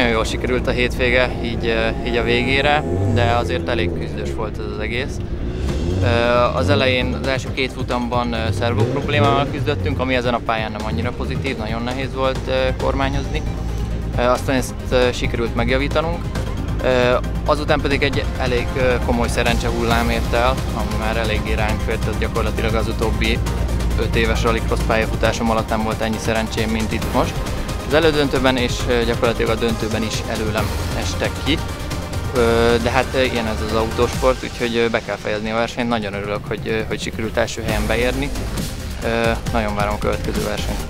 Nagyon jól sikerült a hétvége, így a végére, de azért elég küzdős volt ez az egész. Az elején, az első két futamban szervó problémával küzdöttünk, ami ezen a pályán nem annyira pozitív, nagyon nehéz volt kormányozni. Aztán ezt sikerült megjavítanunk. Azután pedig egy elég komoly szerencsehullám ért el, ami már eléggé ránk fért, tehát gyakorlatilag az utóbbi 5 éves rallycross pályafutásom alatt nem volt ennyi szerencsém, mint itt most. Az elődöntőben és gyakorlatilag a döntőben is előlem estek ki, de hát ilyen ez az autósport, úgyhogy be kell fejezni a versenyt. Nagyon örülök, hogy sikerült első helyen beérni. Nagyon várom a következő versenyt.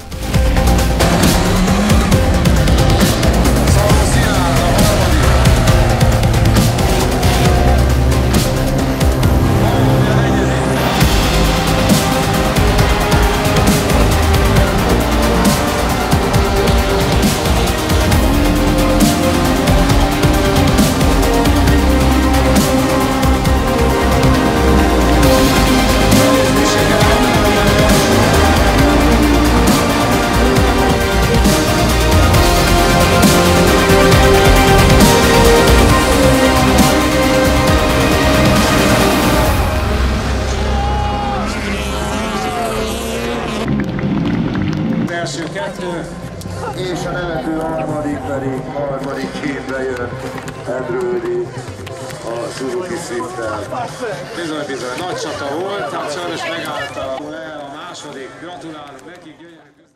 Első kettő, és a nevető harmadik képre jön Edrődi a Suzuki Swift-tel. Bizony, nagy csata volt, tehát sajnos megállta le a második. Gratulálunk nekik, gyönyörű.